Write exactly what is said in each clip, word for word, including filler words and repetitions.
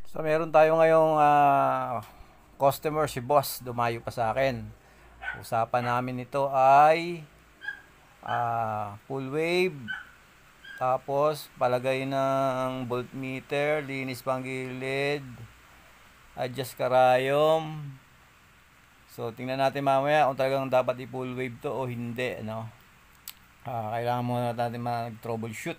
So meron tayo ngayong ah, customer, si boss, dumayo pa sa akin. Usapan namin ito ay ah, full wave, tapos palagay ng voltmeter, linis pang gilid, adjust karayom. So tingnan natin mamaya kung talagang dapat i-full wave to o hindi, no? Ah, kailangan muna natin mag-troubleshoot.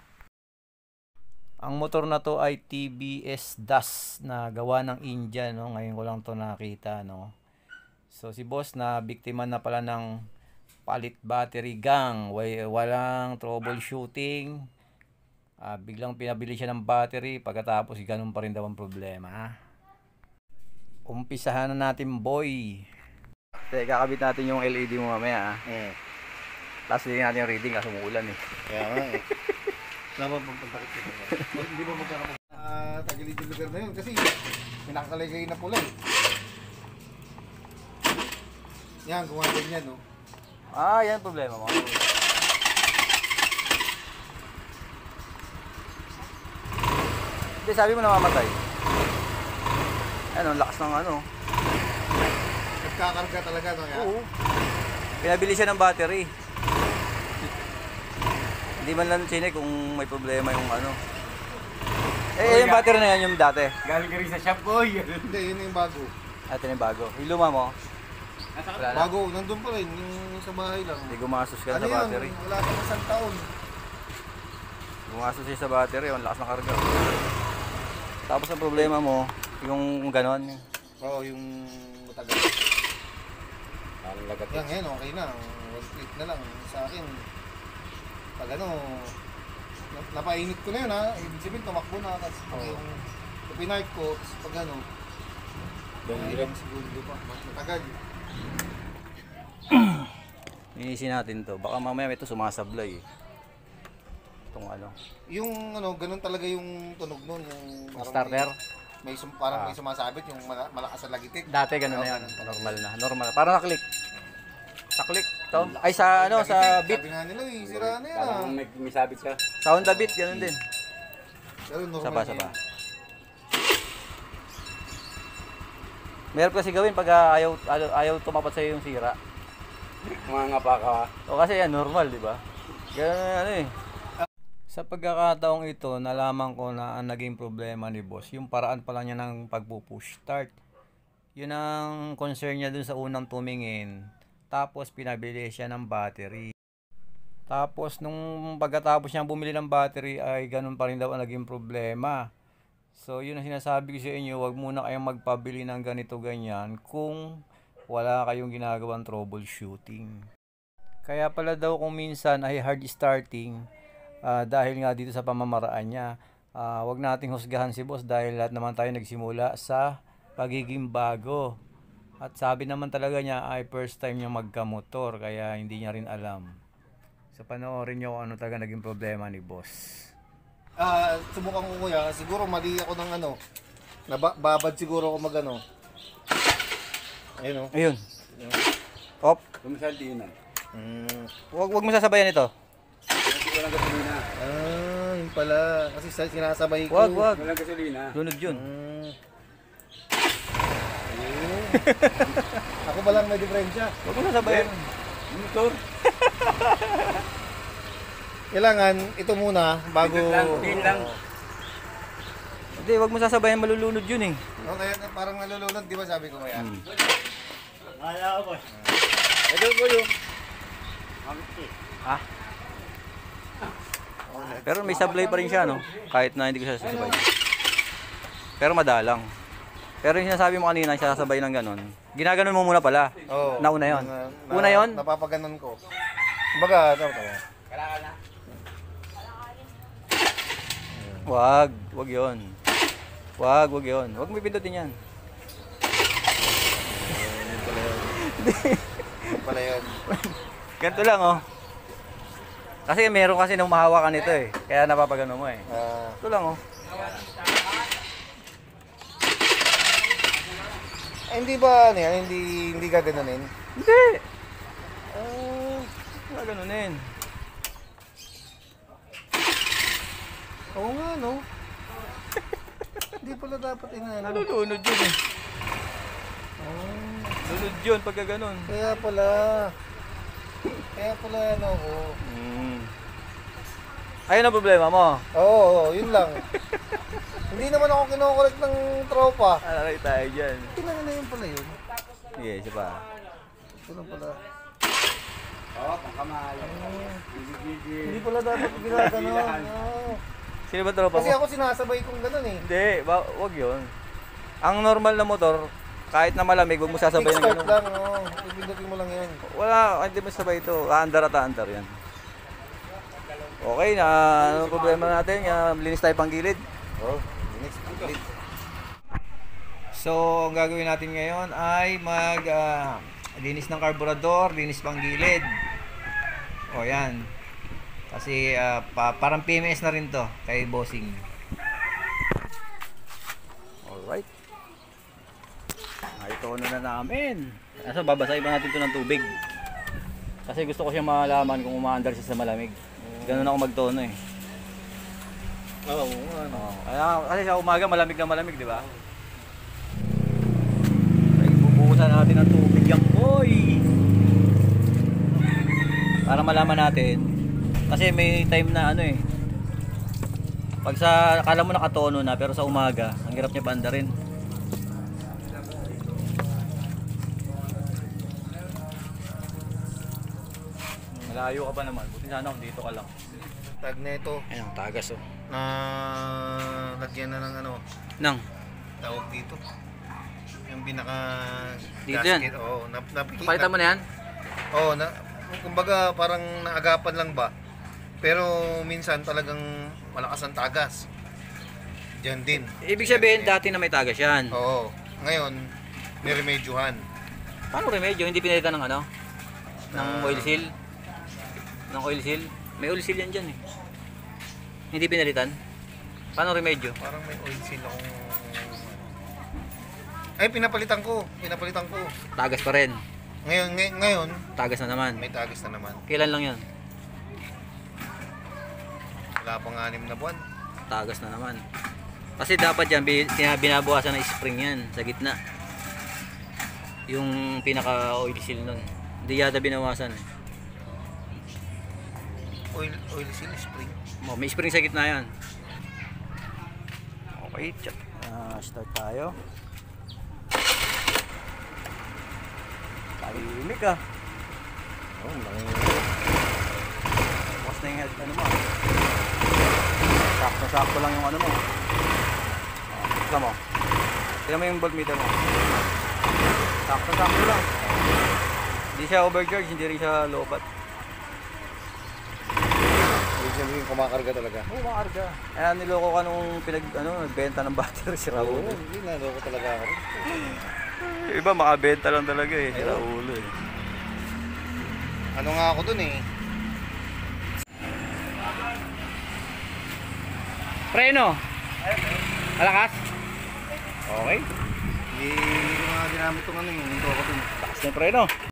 Ang motor na to ay T B S Das na gawa ng India, no? Ngayon ko lang to nakita, no? So si boss na biktima na pala ng palit battery gang, walang troubleshooting. Ah, biglang pinabili siya ng battery, pagkatapos ganun pa rin daw ang problema. Umpisahan na natin, boy. Teka, kakabit natin yung L E D mo mamaya, ah. Eh. Tapos hindi natin yung reading kasi umuulan eh. Kaya nga eh. Dapat magpagtakit ko. Hindi ba magkaroon ng uh, tagilid yung lugar na yun kasi pinakakalagay na pula eh. Yan, kung ano ganyan, no? Ah, yan problema mo. Hindi, sabi mo namamatay. Ano, lakas ng ano. Nagkakarga talaga, no? Yan? Oo. Pinabili siya ng battery. Hindi man lang chinek kung may problema yung ano. Eh, yung battery na yan yung dati. Galing ka rin sa shop, boy. Hindi, yun yung bago. Ito yung bago. Yung luma mo. Wala na. Bago, nandun pa rin, yung sa bahay lang. Hindi gumastos ka na Ano sa yun? battery. Wala ka na isang taon. Gumastos siya sa battery, ang lakas ng karga. Tapos ang problema mo, yung ganon. Oo, oh, yung matagal. Parang lagat. Yan, yan, okay na. One click na lang sa akin. Pag ano, napainit ko na yun ha. Ibig sabihin, tumakbo na. Tapos pag Oo. yung pinark ko, tapos pag ano, ilang segundo pa. Matagal. Inisin natin to. Baka mamaya ito sumasablay eh. Itong ano. Yung ano, ganun talaga yung tunog nun. Yung parang Starter? May, may sum, parang Ah. may sumasabit, yung mala, malakas sa lagitik. Dati ganun Oo, na yan. ganun. Normal na. Normal. Parang naklik. Sa click to. Ay sa ano, Lagitik, sa beat. Sabi nga nila eh, sira na yan ah. Parang may, may sabit siya. Sa Honda Beat, ganun din. Pero normal Saba, yun. saba. Meron kasi gawin pag ah, ayaw, ayaw, ayaw tumapat sa'yo yung sira. Mga nga pa ka. O kasi yan, normal, di ba? Ganun ano eh. Sa pagkakataong ito, nalaman ko na ang naging problema ni boss, yung paraan pala niya ng pagpupush start. Yun ang concern niya dun sa unang tumingin. Tapos pinabili siya ng battery. Tapos nung pagkatapos niya bumili ng battery ay ganun pa rin daw ang naging problema. So yun ang sinasabi ko sa inyo, wag muna kayong magpabili ng ganito ganyan kung wala kayong ginagawang troubleshooting. Kaya pala daw kung minsan ay hard starting uh, dahil nga dito sa pamamaraan niya. Uh, wag nating husgahan si boss dahil lahat naman tayo nagsimula sa pagiging bago. At sabi naman talaga niya ay first time niya magkamotor kaya hindi niya rin alam. So panoorin niyo kung ano talaga naging problema ni boss. Ah, subukan ko kuya, siguro mali ako ng ano. Nababad siguro ako mag ano. Ayun oh. Ayun. Op. Kumisaldi yun ah. Mm. Wag wag mo sasabayan ito. Kasi walang gasolina. Ah, yun pala. Kasi sa- sinasabay ko. Wag wag. Walang gasolina. Lunod yun. Mm. Ayun. Ako pa lang may diferensya. Wag mo sasabayan. Yung motor. Kailangan ito muna bago. Ito lang, din lang. Hindi, wag mo sasabayan, malulunod yun eh. No, kaya parang nalulunod, di ba sabi ko kaya? Hmm. Wala ko boss. Ito ko yung. Ha? Pero may sablay pa rin siya, no? Kahit na hindi ko siya sasabay. Pero madalang. Pero yung sinasabi mo kanina, siya sasabay ng ganon. Ginaganon mo muna pala. Oo. Nauna yun. Na- na- Una yun? Napapaganon ko. Kumbaga, ano to? Kailangan na. Wag, wag yun. Wag, wag yun. Wag mo pindutin yan. Yun pala yun. Yun pala yun. Ganito lang, oh. Kasi meron kasi nung mahawakan nito eh. Kaya napapagano mo eh. Ah, Ito lang, oh. eh, hindi ba ano yan? Hindi, hindi gaganunin? Hindi. Oh, wala ganunin. Oo nga, no? Hindi pala dapat inaano. Nalulunod yun eh. Oh, Lunod yun pagka ganun. kaya pala. Kaya pala ano ko. Mm. Ayun ang problema mo. Oo, oo, yun lang. Hindi naman ako kinokorek ng tropa. Alakay tayo dyan. Kailangan na yun pala yun. Sige, isa pa. Ito lang pala. Oo, pangkamay. Hindi pala dapat ginagano. Oo. Sino ba tropa Kasi mo? ako sinasabay kong ganun eh. Hindi, ba, wag yun. Ang normal na motor, kahit na malamig, huwag mo sasabay ng Kickstart ganun. lang, oo. Pipindutin mo lang yun. Wala, hindi mo sabay ito. Aandar at aandar yan. Okay na, ano problema natin? Uh, linis tayo pang gilid. Oo, next complete. So, ang gagawin natin ngayon ay mag ah, linis ng carburetor, linis pang gilid. O yan. Kasi ah, pa, parang P M S na rin to kay bossing. Alright. Ay, tono na namin. Kaso babasahin pa natin ito ng tubig. Kasi gusto ko siya malaman kung umaandar siya sa malamig. Ganun ako magtono eh. Oo, ano. Oo. Kaya, kasi sa umaga malamig na malamig, di ba? Ay, bubuhusan natin ng tubig yan, boy! Para malaman natin. Kasi may time na ano eh. Pag sa, akala mo nakatono na, pero sa umaga, ang hirap niya paanda rin. Malayo ka pa naman. Buti sana kung dito ka lang. Tag na ito Ayun, tagas oh. na lagyan na ng ano, Nang, tawag dito. Yung pinaka Dito gasket. Oo, nap napiki. palitan mo na yan? Oo, na kumbaga parang naagapan lang ba. Pero minsan talagang malakas ang tagas. Diyan din. Ibig sabihin, dati na may tagas yan. Oo. Ngayon, niremedyohan. Paano remedyo? Hindi pinalitan ng ano? Ng Ah. oil seal? Ng oil seal? May oil seal yan dyan eh. Hindi pinalitan? Paano remedyo? Parang may oil seal akong... Ay, pinapalitan ko. Pinapalitan ko. Tagas pa rin. Ngayon, ngay ngayon, Tagas na naman. may tagas na naman. Kailan lang yan? Wala pang anim na buwan. Tagas na naman. Kasi dapat yan, bi- sina- binabawasan ng spring yan sa gitna. Yung pinaka oil seal nun. Hindi yata binawasan eh. Oil, oil seal, spring. Oh, may spring sa gitna yan. Okay, check. Uh, start tayo. Tahimik ah. Oh, laki. Bukas na yung head, ano mo. Sakto-sakto lang yung ano mo. Oh, tignan mo. Tignan mo yung voltmeter mo. Sakto-sakto lang. Hindi siya overcharge, hindi rin siya low bat. Ibig sabihin, kumakarga talaga. Oo, makarga. Kaya niloko ka nung pinag, ano, nagbenta ng battery si Oo, Raul. hindi na. Loko talaga ako. Iba makabenta lang talaga eh, si Raul eh. Ano nga ako dun eh. Preno! Malakas? Okay. Hindi ko nga ginamit itong ano yung hindi ako dun. Taas na yung preno.